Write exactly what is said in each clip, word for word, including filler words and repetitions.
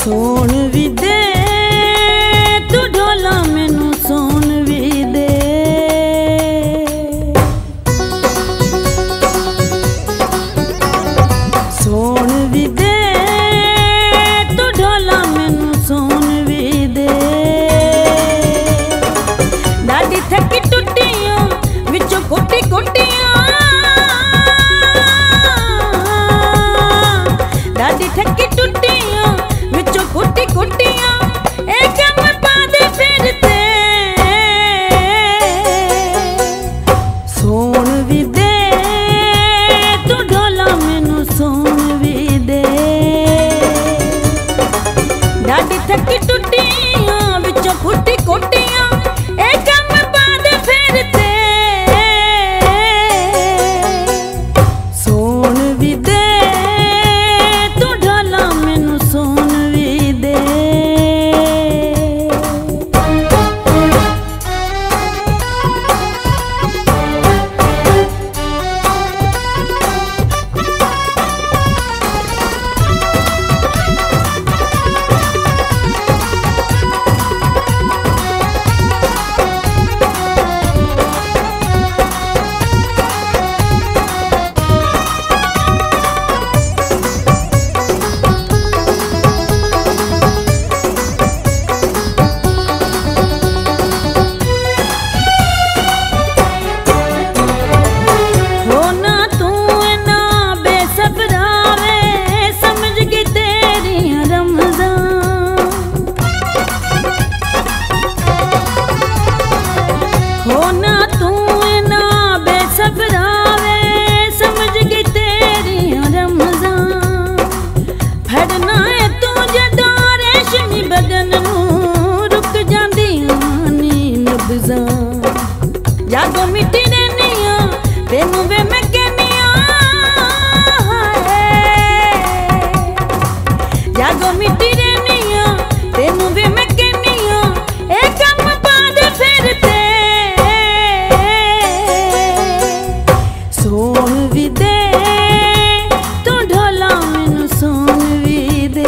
सोन भी दे तू ढोला मैनू सोन भी दे। सोन भी दे तू ढोला मैनू सोन भी दे। डाडी थकी टुटियां विचों कोटी कोटियां, डाडी थकी टुटियां विचों कोटी कोटियां, एक कम पा दे फिर ते। सोन भी दे तू ढोला मैनू सोन भी दे। डाडी थकी टुटियां विचों कोटी कोटियां, एक कम पा दे फिर ते। सोन भी दे तू ढोला मैनू सोन भी दे। जागो मिट्टी रहनिया तेनू वे मैं कहनिया, जागो मिट्टी रहनिया तेनू वे मैं कहनिया, एक कम पा दे फिर ते। सोन भी दे तू ढोला मैनू सोन भी दे।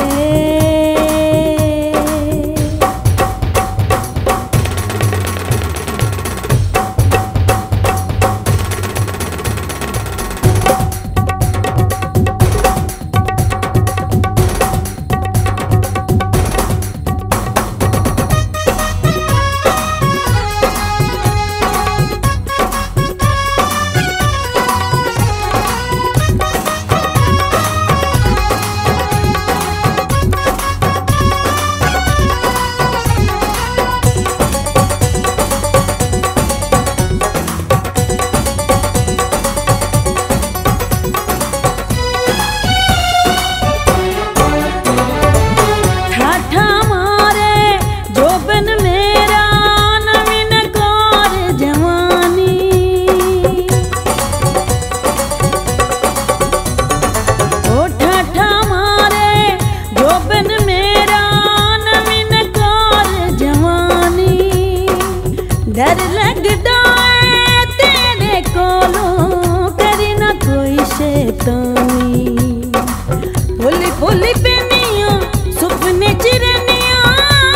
डर लगदा है तेरे कोलों करी ना कोई शैतानी। फुली फुली पेनियां सुपने च रहनियां,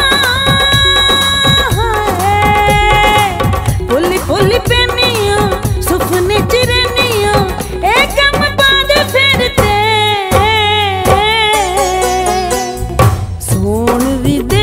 फुली फुली पेनियां सुपने च रहनियां, एक कम पा दे फिर ते। सोन भी दे